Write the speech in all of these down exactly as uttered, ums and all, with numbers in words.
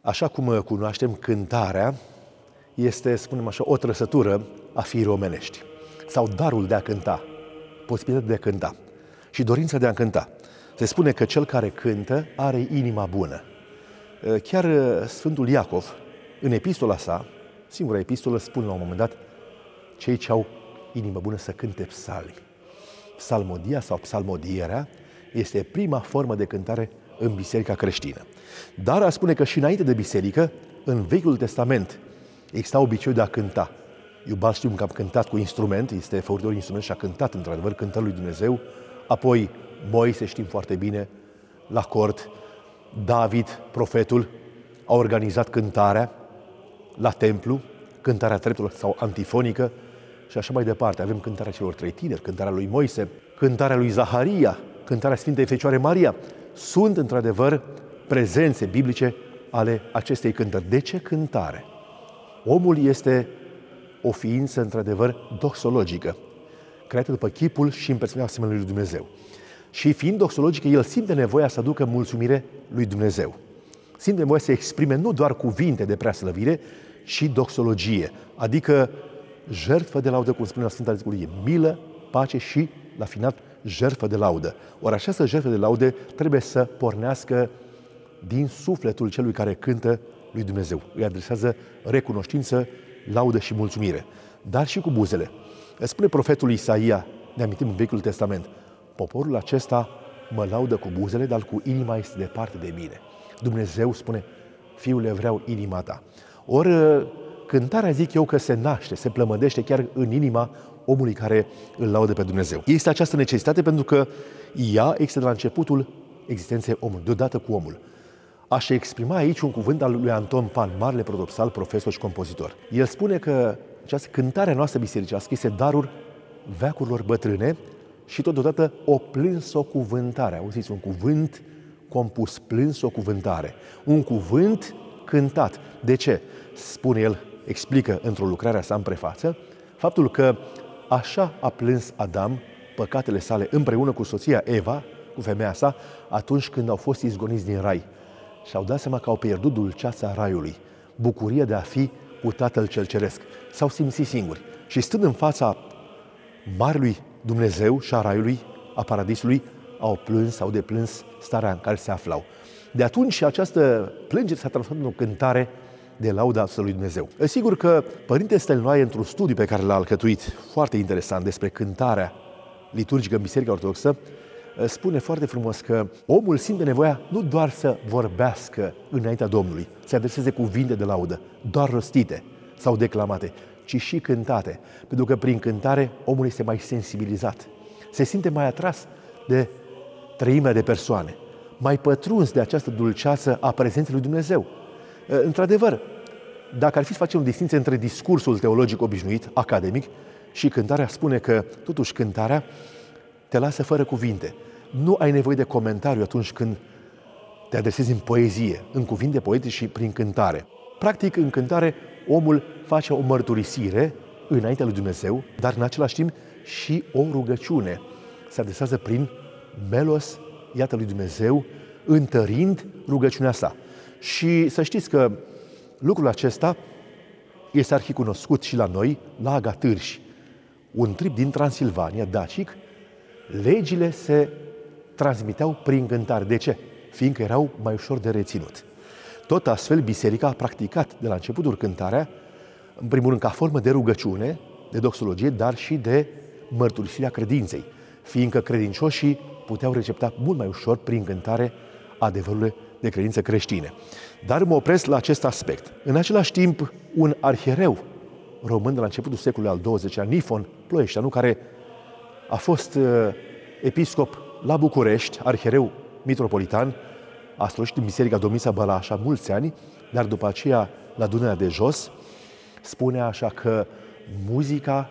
Așa cum cunoaștem, cântarea este, spunem așa, o trăsătură a firii omenești. Sau darul de a cânta, posibilitatea de a cânta și dorința de a cânta. Se spune că cel care cântă are inima bună. Chiar Sfântul Iacov, în epistola sa, singura epistolă, spune la un moment dat, cei ce au inimă bună să cânte psalmi. Psalmodia sau psalmodierea este prima formă de cântare în biserica creștină. Dar a spune că și înainte de biserică, în Vechiul Testament, exista obiceiul de a cânta. Iubal știm că am cântat cu instrument, este făuritor instrument și a cântat într-adevăr cântări lui Dumnezeu. Apoi Moise, știm foarte bine, la cort, David, profetul, a organizat cântarea la templu, cântarea treptelor sau antifonică și așa mai departe. Avem cântarea celor trei tineri, cântarea lui Moise, cântarea lui Zaharia, cântarea Sfintei Fecioare Maria. Sunt într-adevăr prezențe biblice ale acestei cântări. De ce cântare? Omul este o ființă într-adevăr doxologică, creată după chipul și în perspectiva asemenea lui Dumnezeu. Și fiind doxologică, el simte nevoia să aducă mulțumire lui Dumnezeu. Simte nevoia să exprime nu doar cuvinte de preaslăvire, ci doxologie, adică jertfă de laudă, cum spune la Sfânta Liturghie, milă, pace și, la final, jertfă de laudă. Ori această jertfă de laude trebuie să pornească din sufletul celui care cântă lui Dumnezeu. Îi adresează recunoștință, laudă și mulțumire. Dar și cu buzele. Spune profetul Isaia, ne amintim în Vechiul Testament, poporul acesta mă laudă cu buzele, dar cu inima este departe de mine. Dumnezeu spune, fiule, vreau inima ta. Ori cântarea, zic eu, că se naște, se plămădește chiar în inima omului care îl laudă pe Dumnezeu. Este această necesitate pentru că ea există de la începutul existenței omului, deodată cu omul. Aș exprima aici un cuvânt al lui Anton Pan, marele protopsal, profesor și compozitor. El spune că această cântare noastră bisericească este darul veacurilor bătrâne și totodată o plânsocuvântare. Auziți, un cuvânt compus, plânsocuvântare. Un cuvânt cântat. De ce? Spune el, explică într-o lucrare sa în prefață, faptul că așa a plâns Adam păcatele sale împreună cu soția Eva, cu femeia sa, atunci când au fost izgoniți din rai. Și au dat seama că au pierdut dulceața raiului, bucuria de a fi cu Tatăl cel Ceresc. S-au simțit singuri. Și stând în fața Marelui Dumnezeu și a raiului, a paradisului, au plâns, au deplâns starea în care se aflau. De atunci această plângere s-a transformat în o cântare de lauda lui Dumnezeu. Sigur că Părinte Stelnoae, într-un studiu pe care l-a alcătuit, foarte interesant, despre cântarea liturgică în Biserica Ortodoxă, spune foarte frumos că omul simte nevoia nu doar să vorbească înaintea Domnului, să adreseze cuvinte de laudă, doar rostite sau declamate, ci și cântate. Pentru că prin cântare omul este mai sensibilizat, se simte mai atras de treimea de persoane, mai pătruns de această dulceață a prezenței lui Dumnezeu. Într-adevăr, dacă ar fi să facem o distinție între discursul teologic obișnuit, academic, și cântarea, spune că totuși cântarea te lasă fără cuvinte. Nu ai nevoie de comentariu atunci când te adresezi în poezie, în cuvinte poetice și prin cântare. Practic, în cântare, omul face o mărturisire înaintea lui Dumnezeu, dar în același timp și o rugăciune. Se adresează prin melos, iată, lui Dumnezeu, întărind rugăciunea sa. Și să știți că lucrul acesta este arhicunoscut și la noi, la Agatârși, un trip din Transilvania, dacic. Legile se transmiteau prin cântare. De ce? Fiindcă erau mai ușor de reținut. Tot astfel, biserica a practicat de la începutul cântarea, în primul rând ca formă de rugăciune, de doxologie, dar și de mărturisirea credinței, fiindcă credincioșii puteau recepta mult mai ușor prin cântare adevărurile de credință creștine. Dar mă opresc la acest aspect. În același timp, un arhiereu român de la începutul secolului al douăzecilea, Nifon Ploieșteanu, care a fost uh, episcop la București, arhiereu mitropolitan, a slujit în Biserica Domnița Bălașa mulți ani, dar după aceea la Dunărea de Jos, spune așa că muzica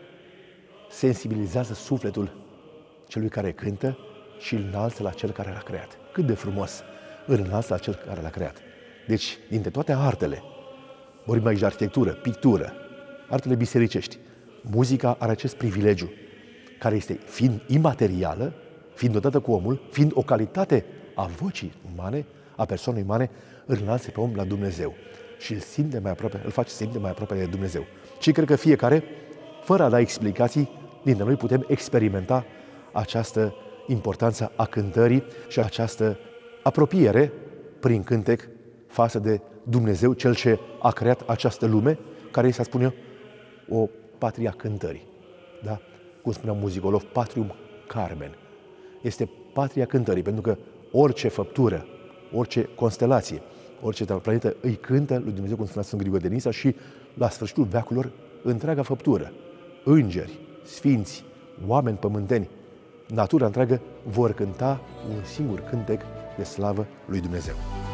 sensibilizează sufletul celui care cântă și îl înalță la cel care l-a creat. Cât de frumos îl înalță la cel care l-a creat. Deci, dintre toate artele, vorbim aici de arhitectură, pictură, artele bisericești, muzica are acest privilegiu, care este, fiind imaterială, fiind dotată cu omul, fiind o calitate a vocii umane, a persoanei umane îl înalță pe om la Dumnezeu și îl simte mai aproape, îl face să simte mai aproape de Dumnezeu. Și cred că fiecare, fără a da explicații, dintre noi putem experimenta această importanță a cântării și această apropiere prin cântec față de Dumnezeu, Cel ce a creat această lume, care este, să spun eu, o patria cântării. Da? Cum spunea un muzicolog, Patrium Carmen. Este patria cântării, pentru că orice făptură, orice constelație, orice planetă îi cântă lui Dumnezeu, cum spunea Sfânt Grigore de Nisa, și la sfârșitul veacurilor, întreaga făptură, îngeri, sfinți, oameni pământeni, natura întreagă vor cânta un singur cântec de slavă lui Dumnezeu.